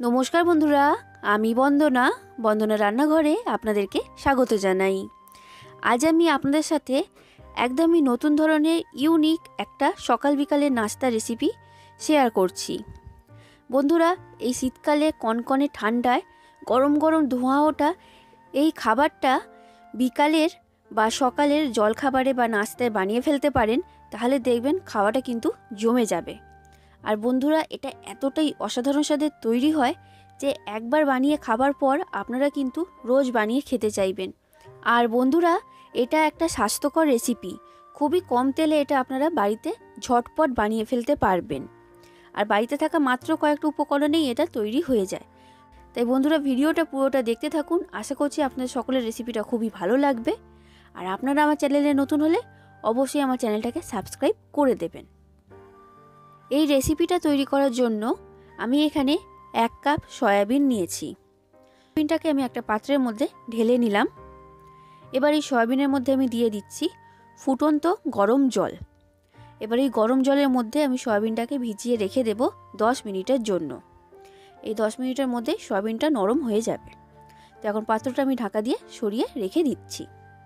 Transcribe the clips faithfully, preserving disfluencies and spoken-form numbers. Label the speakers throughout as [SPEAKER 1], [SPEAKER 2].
[SPEAKER 1] নমস্কার বন্ধুরা, আমি বন্দনা বন্দনা রান্নাঘরে আপনাদেরকে স্বাগত জানাই। আজ আমি আপনাদের সাথে একদমই নতুন ধরনের ইউনিক একটা সকাল বিকালের নাস্তা রেসিপি শেয়ার করছি। বন্ধুরা, এই শীতকালে কনকনে ঠান্ডায় গরম গরম ধোঁয়া ওঠা এই খাবারটা বিকালের বা সকালের জলখাবারে বা নাস্তায় বানিয়ে ফেলতে পারেন, তাহলে দেখবেন খাওয়াটা কিন্তু জমে যাবে। আর বন্ধুরা, এটা এতটাই অসাধারণ স্বাদের তৈরি হয় যে একবার বানিয়ে খাবার পর আপনারা কিন্তু রোজ বানিয়ে খেতে চাইবেন। আর বন্ধুরা, এটা একটা স্বাস্থ্যকর রেসিপি, খুবই কম তেলে এটা আপনারা বাড়িতে ঝটপট বানিয়ে ফেলতে পারবেন। আর বাড়িতে থাকা মাত্র কয়েকটা উপকরণেই এটা তৈরি হয়ে যায়। তাই বন্ধুরা, ভিডিওটা পুরোটা দেখতে থাকুন। আশা করছি আপনাদের সকলের রেসিপিটা খুবই ভালো লাগবে। আর আপনারা আমার চ্যানেলে নতুন হলে অবশ্যই আমার চ্যানেলটাকে সাবস্ক্রাইব করে দেবেন। এই রেসিপিটা তৈরি করার জন্য আমি এখানে এক কাপ সয়াবিন নিয়েছি। সয়াবিনটাকে আমি একটা পাত্রের মধ্যে ঢেলে নিলাম। এবার এই সয়াবিনের মধ্যে আমি দিয়ে দিচ্ছি ফুটন্ত গরম জল। এবার এই গরম জলের মধ্যে আমি সয়াবিনটাকে ভিজিয়ে রেখে দেব দশ মিনিটের জন্য। এই দশ মিনিটের মধ্যে সয়াবিনটা নরম হয়ে যাবে। তো এখন পাত্রটা আমি ঢাকা দিয়ে সরিয়ে রেখে দিচ্ছি।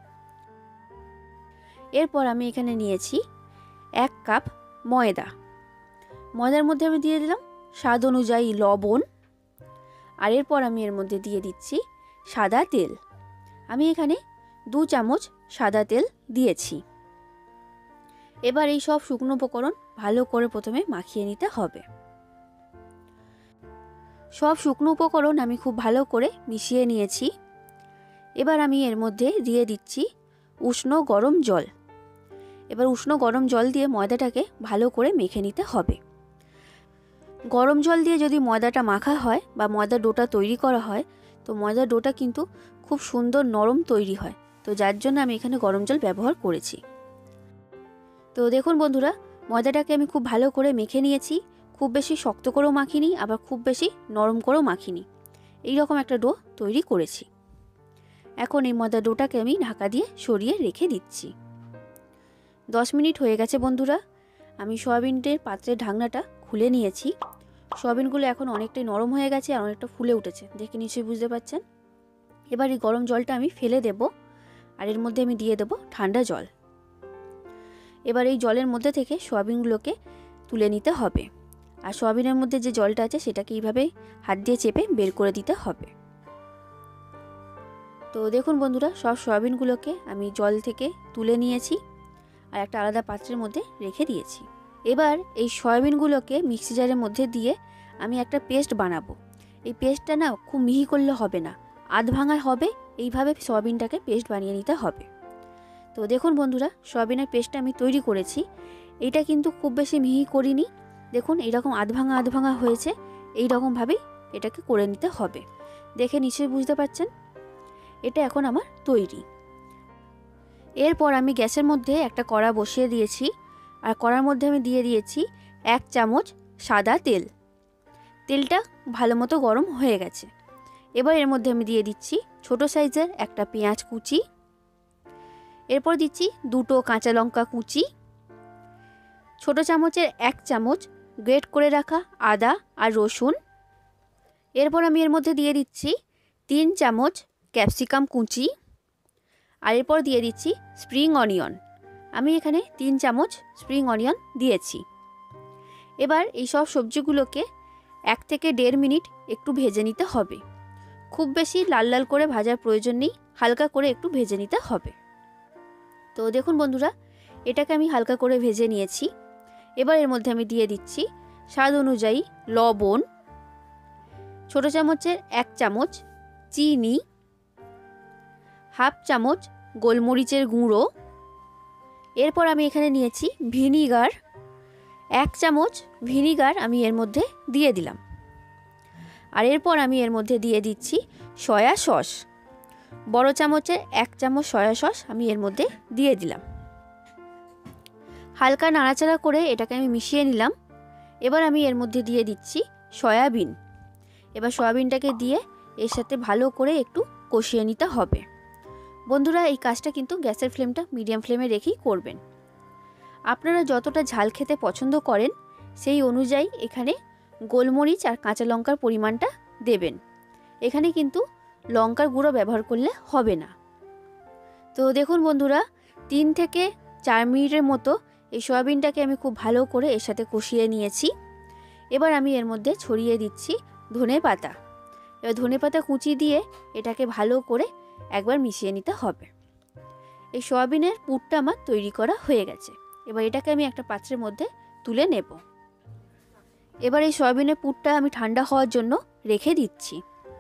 [SPEAKER 1] এরপর আমি এখানে নিয়েছি এক কাপ ময়দা। ময়দার মধ্যে আমি দিয়ে দিলাম স্বাদ অনুযায়ী লবণ। আর এরপর আমি এর মধ্যে দিয়ে দিচ্ছি সাদা তেল। আমি এখানে দু চামচ সাদা তেল দিয়েছি। এবার এই সব শুকনো উপকরণ ভালো করে প্রথমে মাখিয়ে নিতে হবে। সব শুকনো উপকরণ আমি খুব ভালো করে মিশিয়ে নিয়েছি। এবার আমি এর মধ্যে দিয়ে দিচ্ছি উষ্ণ গরম জল। এবার উষ্ণ গরম জল দিয়ে ময়দাটাকে ভালো করে মেখে নিতে হবে। গরম জল দিয়ে যদি ময়দাটা মাখা হয় বা ময়দার ডোটা তৈরি করা হয়, তো ময়দার ডোটা কিন্তু খুব সুন্দর নরম তৈরি হয়। তো যার জন্য আমি এখানে গরম জল ব্যবহার করেছি। তো দেখুন বন্ধুরা, ময়দাটাকে আমি খুব ভালো করে মেখে নিয়েছি। খুব বেশি শক্ত করেও মাখিনি, আবার খুব বেশি নরম করেও মাখিনি। এই রকম একটা ডো তৈরি করেছি। এখন এই ময়দার ডোটাকে আমি ঢাকা দিয়ে সরিয়ে রেখে দিচ্ছি। দশ মিনিট হয়ে গেছে বন্ধুরা। আমি সয়াবিনের পাত্রের ঢাকনাটা খুলে নিয়েছি। সয়াবিনগুলো এখন অনেকটাই নরম হয়ে গেছে আর অনেকটা ফুলে উঠেছে, দেখে নিশ্চয়ই বুঝতে পারছেন। এবার এই গরম জলটা আমি ফেলে দেব আর এর মধ্যে আমি দিয়ে দেব ঠান্ডা জল। এবার এই জলের মধ্যে থেকে সয়াবিনগুলোকে তুলে নিতে হবে। আর সয়াবিনের মধ্যে যে জলটা আছে সেটাকে এইভাবে হাত দিয়ে চেপে বের করে দিতে হবে। তো দেখুন বন্ধুরা, সব সয়াবিনগুলোকে আমি জল থেকে তুলে নিয়েছি আর একটা আলাদা পাত্রের মধ্যে রেখে দিয়েছি। এবার এই সয়াবিনগুলোকে মিক্সি জারের মধ্যে দিয়ে আমি একটা পেস্ট বানাবো। এই পেস্টটা না খুব মিহি করলে হবে না, আধ ভাঙা হবে। এইভাবে সয়াবিনটাকে পেস্ট বানিয়ে নিতে হবে। তো দেখুন বন্ধুরা, সয়াবিনের পেস্টটা আমি তৈরি করেছি। এইটা কিন্তু খুব বেশি মিহি করিনি। দেখুন এইরকম আধ ভাঙা আধ ভাঙা হয়েছে। এই রকমভাবেই এটাকে করে নিতে হবে। দেখে নিশ্চয়ই বুঝতে পারছেন। এটা এখন আমার তৈরি। এরপর আমি গ্যাসের মধ্যে একটা কড়া বসিয়ে দিয়েছি। আর কড়ার মধ্যে আমি দিয়ে দিয়েছি এক চামচ সাদা তেল। তেলটা ভালো মতো গরম হয়ে গেছে। এবার এর মধ্যে আমি দিয়ে দিচ্ছি ছোট সাইজের একটা পেঁয়াজ কুচি। এরপর দিচ্ছি দুটো কাঁচা লঙ্কা কুচি, ছোট চামচের এক চামচ গ্রেট করে রাখা আদা আর রসুন। এরপর আমি এর মধ্যে দিয়ে দিচ্ছি তিন চামচ ক্যাপসিকাম কুচি। আর এরপর দিয়ে দিচ্ছি স্প্রিং অনিয়ন। আমি এখানে তিন চামচ স্প্রিং অনিয়ন দিয়েছি। এবার এই সব সবজিগুলোকে এক থেকে দেড় মিনিট একটু ভেজে নিতে হবে। খুব বেশি লাল লাল করে ভাজার প্রয়োজন নেই, হালকা করে একটু ভেজে নিতে হবে। তো দেখুন বন্ধুরা, এটাকে আমি হালকা করে ভেজে নিয়েছি। এবার এর মধ্যে আমি দিয়ে দিচ্ছি স্বাদ অনুযায়ী লবণ, ছোট চামচের এক চামচ চিনি, হাফ চামচ গোলমরিচের গুঁড়ো। এরপর আমি এখানে নিয়েছি ভিনিগার, এক চামচ ভিনিগার আমি এর মধ্যে দিয়ে দিলাম। আর এরপর আমি এর মধ্যে দিয়ে দিচ্ছি সয়া সস, বড় চামচের এক চামচ সয়া সস আমি এর মধ্যে দিয়ে দিলাম। হালকা নাড়াচাড়া করে এটাকে আমি মিশিয়ে নিলাম। এবার আমি এর মধ্যে দিয়ে দিচ্ছি সয়াবিন। এবার সয়াবিনটাকে দিয়ে এর সাথে ভালো করে একটু কষিয়ে নিতে হবে। বন্ধুরা, এই কাজটা কিন্তু গ্যাসের ফ্লেমটা মিডিয়াম ফ্লেমে রেখেই করবেন। আপনারা যতটা ঝাল খেতে পছন্দ করেন সেই অনুযায়ী এখানে গোলমরিচ আর কাঁচা লঙ্কার পরিমাণটা দেবেন। এখানে কিন্তু লঙ্কার গুঁড়ো ব্যবহার করলে হবে না। তো দেখুন বন্ধুরা, তিন থেকে চার মিনিটের মতো এই সয়াবিনটাকে আমি খুব ভালো করে এর সাথে কষিয়ে নিয়েছি। এবার আমি এর মধ্যে ছড়িয়ে দিচ্ছি ধনে পাতা। এবার ধনে পাতা কুচি দিয়ে এটাকে ভালো করে একবার মিশিয়ে নিতে হবে। এই সয়াবিনের পুরটা আমার তৈরি করা হয়ে গেছে। এবার এটাকে আমি একটা পাত্রের মধ্যে তুলে নেব। এবার এই সয়াবিনের পুরটা আমি ঠান্ডা হওয়ার জন্য রেখে দিচ্ছি।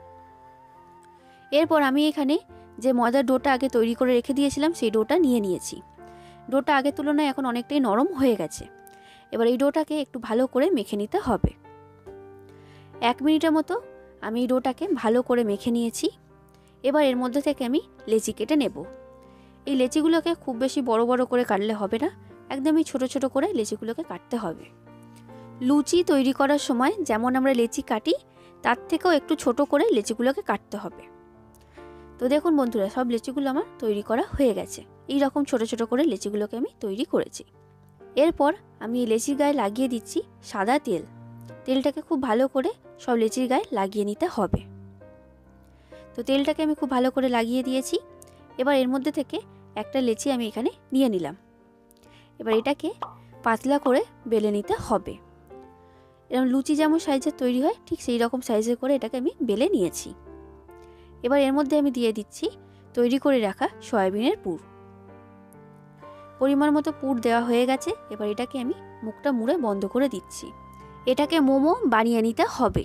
[SPEAKER 1] এরপর আমি এখানে যে ময়দার ডোটা আগে তৈরি করে রেখে দিয়েছিলাম সেই ডোটা নিয়ে নিয়েছি। ডোটা আগের তুলনায় এখন অনেকটাই নরম হয়ে গেছে। এবার এই ডোটাকে একটু ভালো করে মেখে নিতে হবে। এক মিনিটের মতো আমি এই ডোটাকে ভালো করে মেখে নিয়েছি। এবার এর মধ্যে থেকে আমি লেচি কেটে নেব। এই লেচিগুলোকে খুব বেশি বড় বড় করে কাটলে হবে না, একদমই ছোট ছোট করে লেচিগুলোকে কাটতে হবে। লুচি তৈরি করার সময় যেমন আমরা লেচি কাটি তার থেকেও একটু ছোট করে লেচিগুলোকে কাটতে হবে। তো দেখুন বন্ধুরা, সব লেচিগুলো আমার তৈরি করা হয়ে গেছে। এই রকম ছোট ছোট করে লেচিগুলোকে আমি তৈরি করেছি। এরপর আমি এই লেচির গায়ে লাগিয়ে দিচ্ছি সাদা তেল। তেলটাকে খুব ভালো করে সব লেচির গায়ে লাগিয়ে নিতে হবে। তো তেলটাকে আমি খুব ভালো করে লাগিয়ে দিয়েছি। এবার এর মধ্যে থেকে একটা লেচি আমি এখানে নিয়ে নিলাম। এবার এটাকে পাতলা করে বেলে নিতে হবে। এরকম লুচি যেমন সাইজের তৈরি হয় ঠিক সেই রকম সাইজের করে এটাকে আমি বেলে নিয়েছি। এবার এর মধ্যে আমি দিয়ে দিচ্ছি তৈরি করে রাখা সয়াবিনের পুর। পরিমাণ মতো পুর দেওয়া হয়ে গেছে। এবার এটাকে আমি মুখটা মুড়ে বন্ধ করে দিচ্ছি। এটাকে মোমো বানিয়ে নিতে হবে।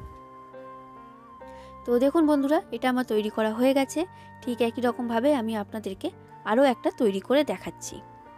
[SPEAKER 1] তো দেখুন বন্ধুরা, এটা আমার তৈরি করা হয়ে গেছে। ঠিক একই রকমভাবে আমি আপনাদেরকে আরও একটা তৈরি করে দেখাচ্ছি।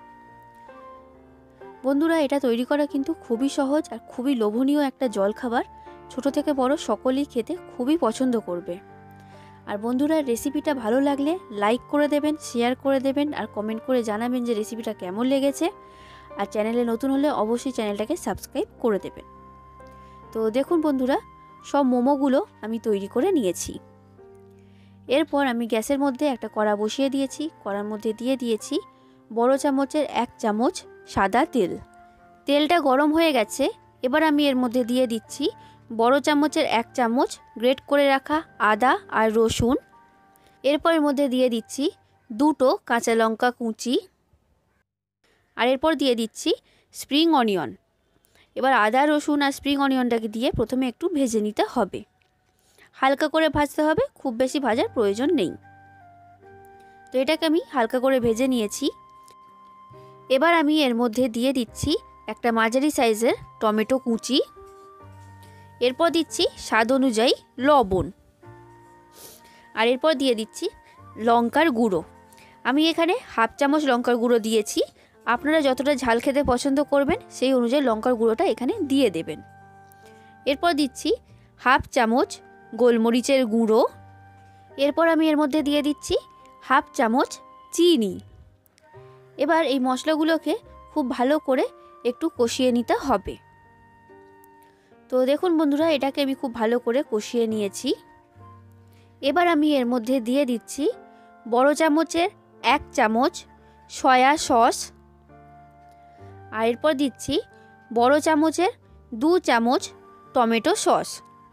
[SPEAKER 1] বন্ধুরা, এটা তৈরি করা কিন্তু খুবই সহজ আর খুবই লোভনীয় একটা জলখাবার। ছোট থেকে বড় সকলেই খেতে খুবই পছন্দ করবে। আর বন্ধুরা, রেসিপিটা ভালো লাগলে লাইক করে দেবেন, শেয়ার করে দেবেন আর কমেন্ট করে জানাবেন যে রেসিপিটা কেমন লেগেছে। আর চ্যানেলে নতুন হলে অবশ্যই চ্যানেলটাকে সাবস্ক্রাইব করে দেবেন। তো দেখুন বন্ধুরা, সব মোমোগুলো আমি তৈরি করে নিয়েছি। এরপর আমি গ্যাসের মধ্যে একটা কড়া বসিয়ে দিয়েছি। কড়ার মধ্যে দিয়ে দিয়েছি বড় চামচের এক চামচ সাদা তেল। তেলটা গরম হয়ে গেছে। এবার আমি এর মধ্যে দিয়ে দিচ্ছি বড় চামচের এক চামচ গ্রেট করে রাখা আদা আর রসুন। এরপর এর মধ্যে দিয়ে দিচ্ছি দুটো কাঁচা লঙ্কা কুচি। আর এরপর দিয়ে দিচ্ছি স্প্রিং অনিয়ন। এবার আদা রসুন আর স্প্রিং অনিয়নটাকে দিয়ে প্রথমে একটু ভেজে নিতে হবে। হালকা করে ভাজতে হবে, খুব বেশি ভাজার প্রয়োজন নেই। তো এটাকে আমি হালকা করে ভেজে নিয়েছি। এবার আমি এর মধ্যে দিয়ে দিচ্ছি একটা মাঝারি সাইজের টমেটো কুচি। এরপর দিচ্ছি স্বাদ অনুযায়ী লবণ। আর এরপর দিয়ে দিচ্ছি লঙ্কার গুঁড়ো। আমি এখানে হাফ চামচ লঙ্কার গুঁড়ো দিয়েছি। আপনারা যতটা ঝাল খেতে পছন্দ করবেন সেই অনুযায়ী লঙ্কার গুঁড়োটা এখানে দিয়ে দেবেন। এরপর দিচ্ছি হাফ চামচ গোলমরিচের গুঁড়ো। এরপর আমি এর মধ্যে দিয়ে দিচ্ছি হাফ চামচ চিনি। এবার এই মশলাগুলোকে খুব ভালো করে একটু কষিয়ে নিতে হবে। তো দেখুন বন্ধুরা, এটাকে আমি খুব ভালো করে কষিয়ে নিয়েছি। এবার আমি এর মধ্যে দিয়ে দিচ্ছি বড় চামচের এক চামচ সয়া সস। আর এরপর দিচ্ছি বড় চামচের দু চামচ টমেটো সস।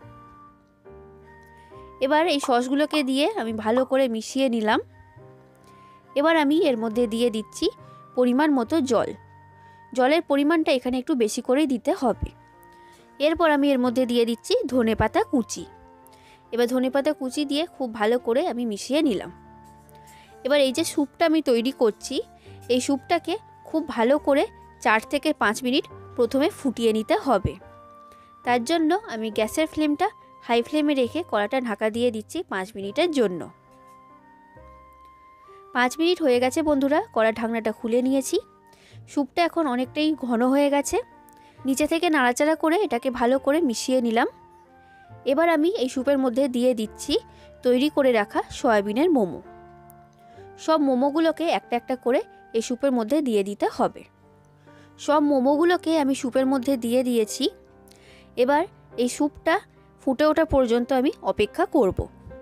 [SPEAKER 1] এবার এই সসগুলোকে দিয়ে আমি ভালো করে মিশিয়ে নিলাম। এবার আমি এর মধ্যে দিয়ে দিচ্ছি পরিমাণ মতো জল। জলের পরিমাণটা এখানে একটু বেশি করেই দিতে হবে। এরপর আমি এর মধ্যে দিয়ে দিচ্ছি ধনেপাতা কুচি। এবার ধনেপাতা কুচি দিয়ে খুব ভালো করে আমি মিশিয়ে নিলাম। এবার এই যে স্যুপটা আমি তৈরি করছি, এই স্যুপটাকে খুব ভালো করে চার থেকে পাঁচ মিনিট প্রথমে ফুটিয়ে নিতে হবে। তার জন্য আমি গ্যাসের ফ্লেমটা হাই ফ্লেমে রেখে কড়াটা ঢাকা দিয়ে দিচ্ছি পাঁচ মিনিটের জন্য। পাঁচ মিনিট হয়ে গেছে বন্ধুরা, কড়ার ঢাকনাটা খুলে নিয়েছি। স্যুপটা এখন অনেকটাই ঘন হয়ে গেছে। নিচে থেকে নাড়াচাড়া করে এটাকে ভালো করে মিশিয়ে নিলাম। এবার আমি এই স্যুপের মধ্যে দিয়ে দিচ্ছি তৈরি করে রাখা সয়াবিনের মোমো। সব মোমোগুলোকে একটা একটা করে এই স্যুপের মধ্যে দিয়ে দিতে হবে। সব মোমোগুলোকে আমি স্যুপের মধ্যে দিয়ে দিয়েছি। এবার এই স্যুপটা ফুটে ওঠা পর্যন্ত আমি অপেক্ষা করব।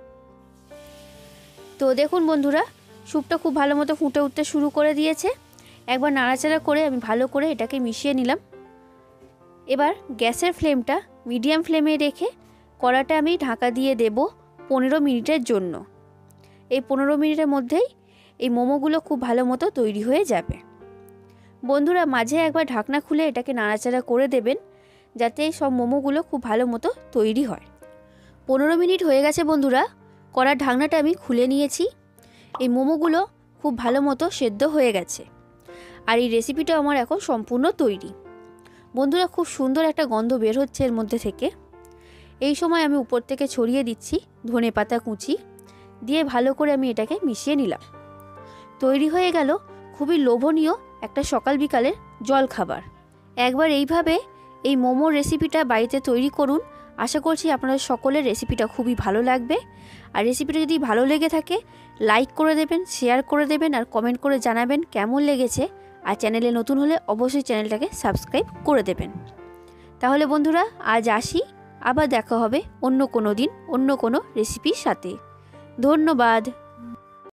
[SPEAKER 1] তো দেখুন বন্ধুরা, স্যুপটা খুব ভালো মতো ফুটে উঠতে শুরু করে দিয়েছে। একবার নাড়াচাড়া করে আমি ভালো করে এটাকে মিশিয়ে নিলাম। এবার গ্যাসের ফ্লেমটা মিডিয়াম ফ্লেমে রেখে কড়াটা আমি ঢাকা দিয়ে দেব পনেরো মিনিটের জন্য। এই পনেরো মিনিটের মধ্যেই এই মোমোগুলো খুব ভালো মতো তৈরি হয়ে যাবে। বন্ধুরা মাঝে একবার ঢাকনা খুলে এটাকে নাড়াচাড়া করে দেবেন, যাতে সব মোমোগুলো খুব ভালো মতো তৈরি হয়। পনেরো মিনিট হয়ে গেছে বন্ধুরা, কড়ার ঢাকনাটা আমি খুলে নিয়েছি। এই মোমোগুলো খুব ভালো মতো সেদ্ধ হয়ে গেছে, আর এই রেসিপিটা আমার এখন সম্পূর্ণ তৈরি। বন্ধুরা খুব সুন্দর একটা গন্ধ বের হচ্ছে এর মধ্যে থেকে। এই সময় আমি উপর থেকে ছড়িয়ে দিচ্ছি ধনে পাতা কুচি, দিয়ে ভালো করে আমি এটাকে মিশিয়ে নিলাম। তৈরি হয়ে গেল খুবই লোভনীয় একটা সকাল বিকালের জলখাবার। একবার এইভাবে এই মোমোর রেসিপিটা বাড়িতে তৈরি করুন। আশা করছি আপনাদের সকলের রেসিপিটা খুবই ভালো লাগবে। আর রেসিপিটা যদি ভালো লেগে থাকে লাইক করে দেবেন, শেয়ার করে দেবেন, আর কমেন্ট করে জানাবেন কেমন লেগেছে। আর চ্যানেলে নতুন হলে অবশ্যই চ্যানেলটাকে সাবস্ক্রাইব করে দেবেন। তাহলে বন্ধুরা আজ আসি, আবার দেখা হবে অন্য কোনো দিন অন্য কোনো রেসিপির সাথে। ধন্যবাদ।